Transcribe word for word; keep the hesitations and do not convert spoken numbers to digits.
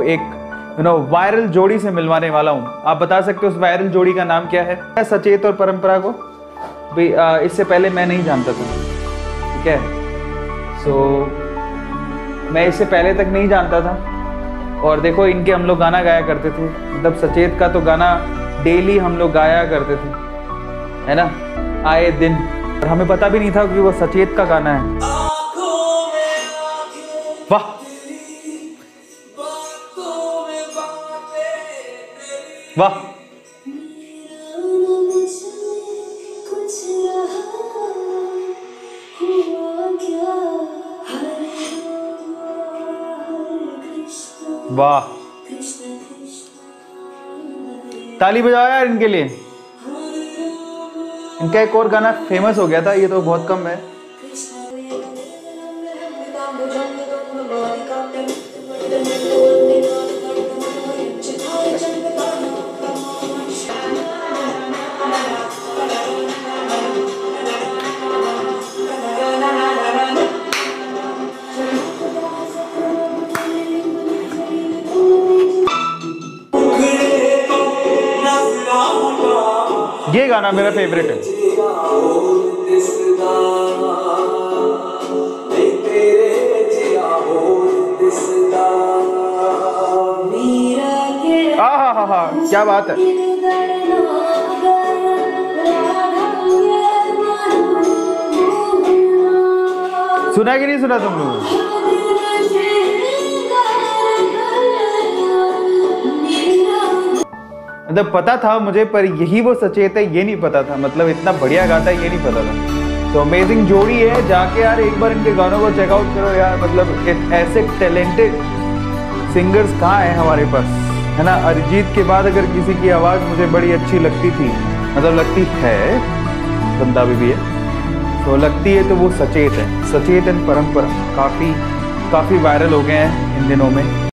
एक you know viral जोड़ी से मिलवाने वाला हूँ। आप बता सकते हो उस वायरल जोड़ी का नाम क्या है? सचेत और परंपरा को भी इससे पहले मैं नहीं जानता था, ठीक है। सो so, मैं इससे पहले तक नहीं जानता था, और देखो इनके हम लोग गाना गाया करते थे, मतलब सचेत का तो गाना डेली हम लोग गाया करते थे, है ना, आए दिन। और हमें पता भी नहीं था कि वो सचेत का गाना है। वाह वाह, वाह, ताली बजाओ यार इनके लिए। इनका एक और गाना फेमस हो गया था, ये तो बहुत कम है। ये गाना मेरा फेवरेट है। हाँ हाँ हाँ हाँ, क्या बात है। सुना कि नहीं सुना तुम लोगों? मतलब पता था मुझे, पर यही वो सचेत है ये नहीं पता था। मतलब इतना बढ़िया गाता है ये नहीं पता था। तो अमेजिंग जोड़ी है, जाके यार एक बार इनके गानों को चेकआउट करो यार। मतलब ऐसे टैलेंटेड सिंगर्स कहाँ हैं हमारे पास, है ना। अरिजीत के बाद अगर किसी की आवाज़ मुझे बड़ी अच्छी लगती थी, मतलब लगती है, बंदा भी, भी है तो लगती है, तो वो सचेत है। सचेत एंड परंपरा काफ़ी काफ़ी वायरल हो गए हैं इन दिनों में।